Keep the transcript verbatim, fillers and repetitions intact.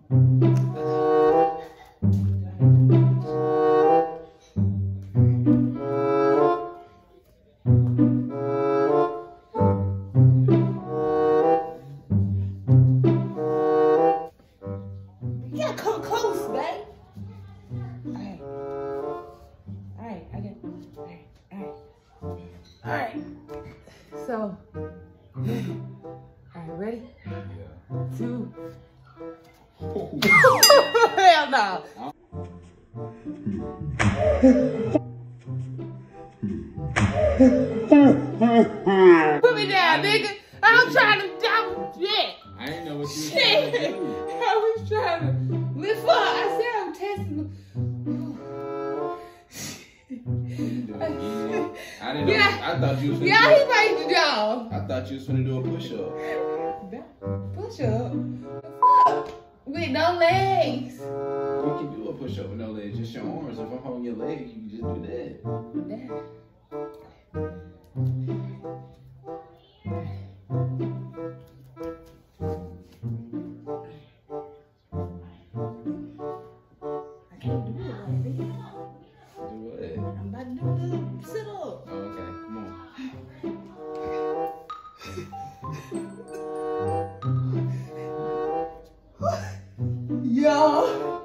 Yeah, come close, babe. Alright. Alright, I got alright, alright. Alright. So alright, ready? Yeah. Two. Hell no. Put me down, nigga. I'm trying to double shit. I didn't know what you were Shit. trying to do. I was trying to lift up. I said I'm testing. I didn't know. Yeah. I thought you was gonna Yeah, do he made the job. I thought you was gonna do a push up. Push up? The fuck? With no legs. You can do a push up with no legs, just your arms. If I'm holding your leg, you can just do that. That. I can't do it like this. Do what? I'm about to do the sit up. Oh, okay. Come on. Yo.